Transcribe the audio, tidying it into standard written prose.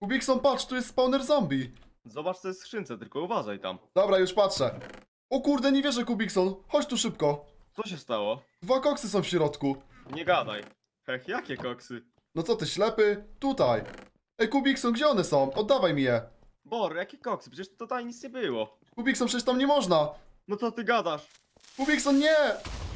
Kubikson, patrz, tu jest spawner zombie. Zobacz co jest w skrzynce, tylko uważaj tam. Dobra, już patrzę. O kurde, nie wierzę, Kubikson. Chodź tu szybko. Co się stało? 2 koksy są w środku. Nie gadaj. Hech, jakie koksy? No co ty, ślepy? Tutaj. Ej, Kubikson, gdzie one są? Oddawaj mi je. Bor, jakie koksy? Przecież tutaj nic nie było. Kubikson, przecież tam nie można. No co ty gadasz? Kubikson, nie!